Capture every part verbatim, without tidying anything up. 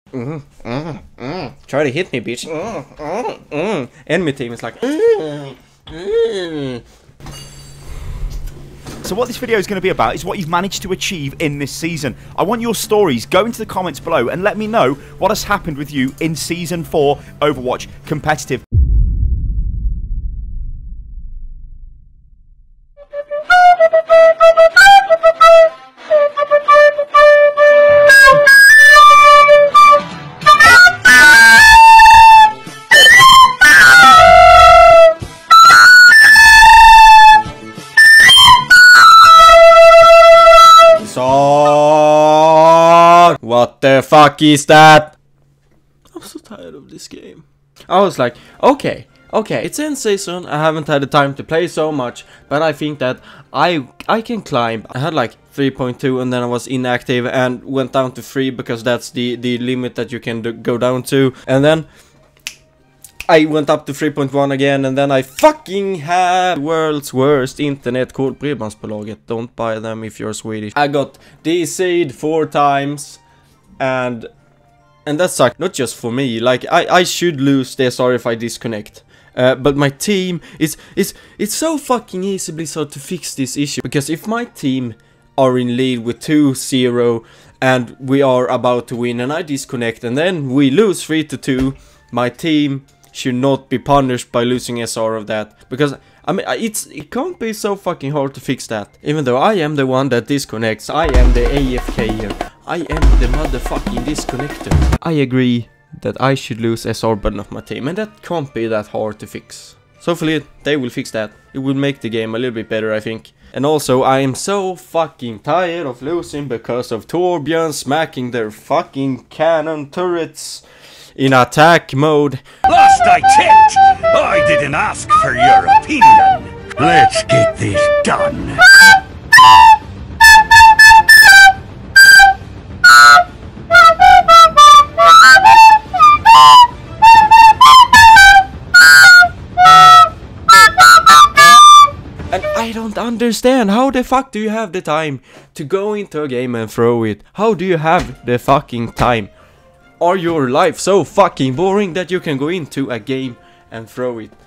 Mm, mm, mm. Try to hit me, bitch. Mm, mm, mm. Enemy team is like. Mm, mm. So what this video is going to be about is what you've managed to achieve in this season. I want your stories. Go into the comments below and let me know what has happened with you in Season four Overwatch Competitive. What the fuck is that? I'm so tired of this game. I was like, okay, okay, it's in season, I haven't had the time to play so much, but I think that I I can climb. I had like three point two and then I was inactive and went down to three because that's the, the limit that you can do, go down to. And then I went up to three point one again, and then I fucking had world's worst internet called Bredbandsbolaget. Don't buy them if you're Swedish. I got D C'd four times, and and that sucked. Not just for me. Like I I should lose the S R if I disconnect. Uh, but my team is is it's so fucking easily so to fix this issue, because if my team are in lead with two zero and we are about to win and I disconnect and then we lose three to two, my team should not be punished by losing S R of that, because I mean it's it can't be so fucking hard to fix that. Even though I am the one that disconnects, I am the A F K here. I am the motherfucking disconnector. I agree that I should lose S R but not my team, and that can't be that hard to fix. So hopefully they will fix that. It will make the game a little bit better, I think. And also I am so fucking tired of losing because of Torbjörn smacking their fucking cannon turrets in attack mode. Last I checked, I didn't ask for your opinion. Let's get this done. And I don't understand, how the fuck do you have the time to go into a game and throw it? How do you have the fucking time? Are your life so fucking boring that you can go into a game and throw it?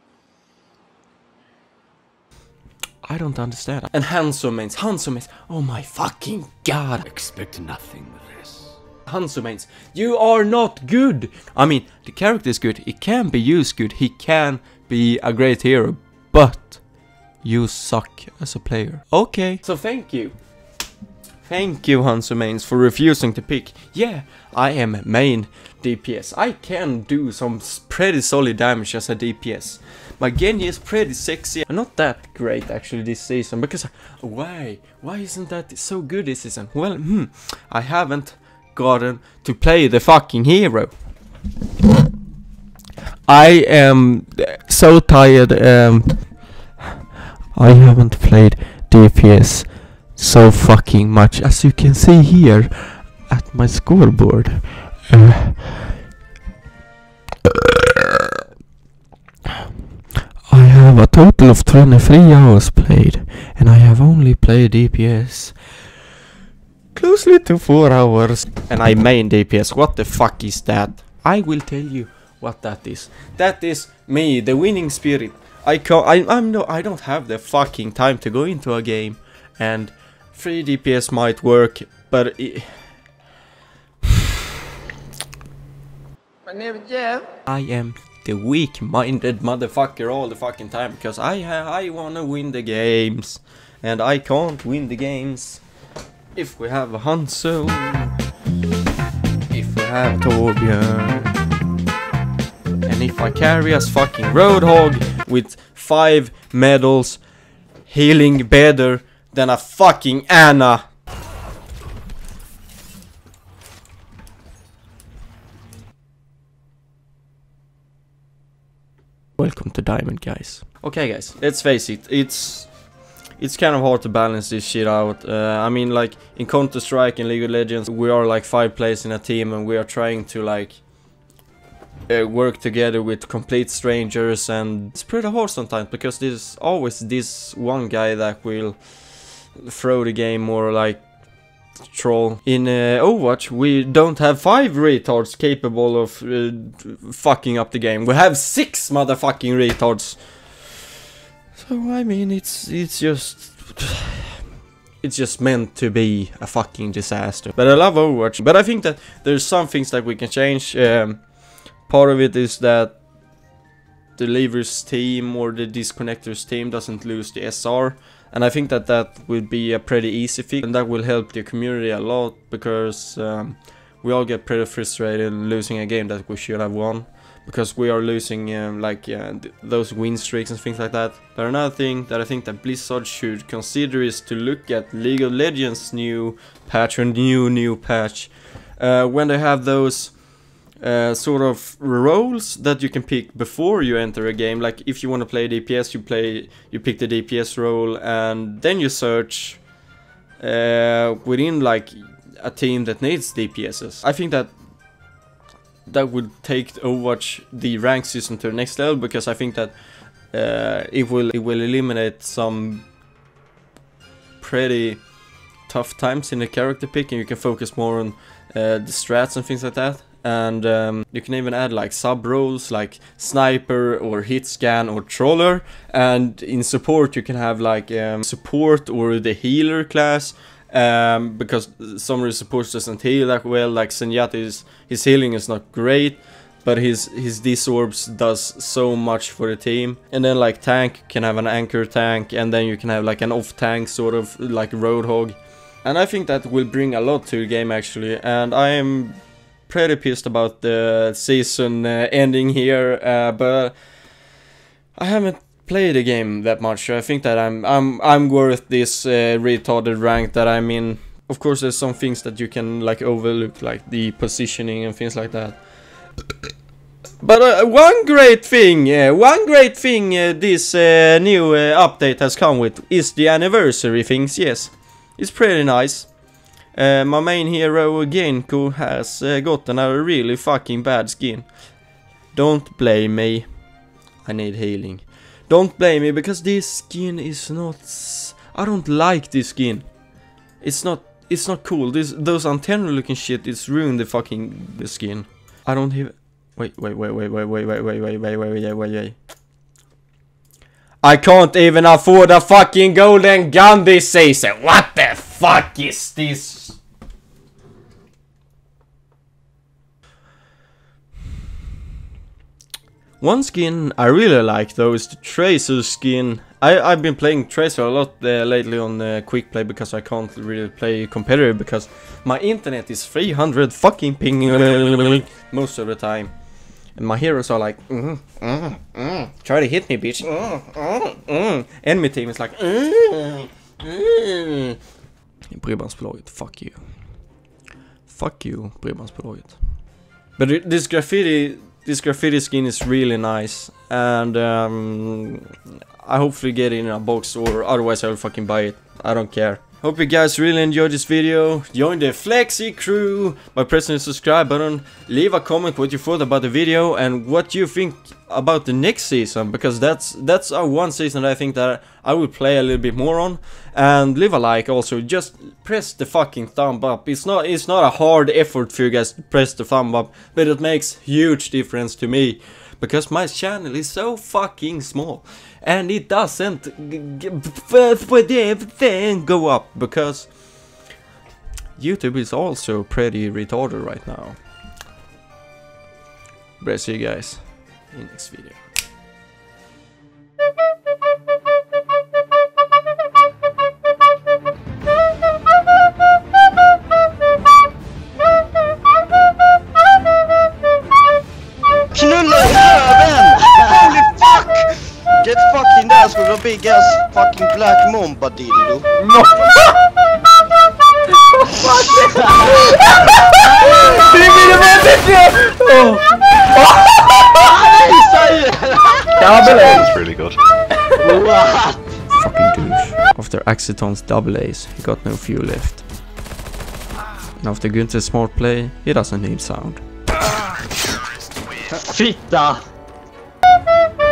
I don't understand. And Hanzo mains, Hanzo mains, oh my fucking god. Expect nothing less. Hanzo mains, you are not good. I mean, the character is good, he can be used good, he can be a great hero, but you suck as a player. Okay, so thank you. Thank you, Hanzo mains, for refusing to pick. Yeah, I am main D P S. I can do some pretty solid damage as a D P S. My Genji is pretty sexy. I'm not that great actually this season, because why? Why isn't that so good this season? Well, hmm, I haven't gotten to play the fucking hero. I am so tired. Um, I haven't played D P S so fucking much, as you can see here at my scoreboard. Uh, I have a total of twenty-three hours played, and I have only played D P S closely to four hours. And I main D P S. What the fuck is that? I will tell you what that is. That is me, the winning spirit. I can't. I, I'm no. I don't have the fucking time to go into a game, and three D P S might work, but it My name is Jeff. I am the weak-minded motherfucker all the fucking time, because I ha I wanna win the games, and I can't win the games if we have a Hanzo, if we have Torbjörn, and if I carry as fucking Roadhog with five medals, healing better than a fucking Anna. Welcome to Diamond, guys. Okay, guys, let's face it, it's it's kind of hard to balance this shit out. Uh, I mean, like, in Counter-Strike and League of Legends, we are like five players in a team, and we are trying to, like, uh, work together with complete strangers, and it's pretty hard sometimes, because there's always this one guy that will throw the game more, like, troll. In uh, Overwatch, we don't have five retards capable of uh, fucking up the game. We have six motherfucking retards. So I mean, it's it's just it's just meant to be a fucking disaster. But I love Overwatch. But I think that there's some things that we can change. Um, part of it is that the Levers team or the Disconnectors team doesn't lose the S R. And I think that that would be a pretty easy fix, and that will help the community a lot, because um, we all get pretty frustrated losing a game that we should have won, because we are losing um, like uh, th those win streaks and things like that. But another thing that I think that Blizzard should consider is to look at League of Legends new patch or new new patch uh, when they have those Uh, sort of roles that you can pick before you enter a game. Like if you want to play D P S, you play you pick the D P S role, and then you search uh, within like a team that needs D P Ss. I think that that would take Overwatch the rank system to the next level, because I think that uh, it will it will eliminate some pretty tough times in the character pick, and you can focus more on uh, the strats and things like that. And um, you can even add like sub roles like sniper or hit scan or troller. And in support you can have like um, support or the healer class, um, because some of the supports doesn't heal that well. Like Zenyatta's, his healing is not great, but his his disorbs does so much for the team. And then like tank can have an anchor tank, and then you can have like an off tank sort of like Roadhog. And I think that will bring a lot to the game actually. And I am pretty pissed about the season uh, ending here, uh, but I haven't played the game that much. So I think that I'm I'm I'm worth this uh, retarded rank that I'm in. Of course, there's some things that you can like overlook, like the positioning and things like that. But uh, one great thing, uh, one great thing uh, this uh, new uh, update has come with is the anniversary things. Yes, it's pretty nice. Uh, my main hero Genko has uh, gotten a really fucking bad skin. Don't blame me. I need healing. Don't blame me, because this skin is not... I don't like this skin. It's not it's not cool. This those antenna looking shit is ruined the fucking the skin. I don't even... Wait, wait, wait, wait, wait, wait, wait, wait, wait, wait, wait, wait, wait, wait. I can't even afford a fucking golden gun this season. What the fuck is this? One skin I really like though is the Tracer skin. I, I've been playing Tracer a lot uh, lately on uh, Quick Play, because I can't really play competitive because my internet is three hundred fucking ping most of the time. And my heroes are like, mm, mm, mm, try to hit me, bitch. Mm, mm, mm. Enemy team is like, mm, mm. Bredbandsbolaget, fuck you. Fuck you, Bredbandsbolaget. But this graffiti, this graffiti skin is really nice, and um, I hopefully get it in a box, or otherwise I'll fucking buy it. I don't care. Hope you guys really enjoyed this video. Join the Flexi crew by pressing the subscribe button. Leave a comment what you thought about the video and what you think about the next season, because that's that's our one season that I think that I will play a little bit more on. And leave a like also. Just press the fucking thumb up. It's not it's not a hard effort for you guys to press the thumb up, but it makes huge difference to me, because my channel is so fucking small. And it doesn't go up, because YouTube is also pretty retarded right now. But I'll see you guys in the next video. Get fucking ass with a big ass fucking black mamba dildo. No! Double A! That's really good. What? Fucking douche. After Axiton's double A's, he got no fuel left. And after Gunther's smart play, he doesn't need sound. Fitta!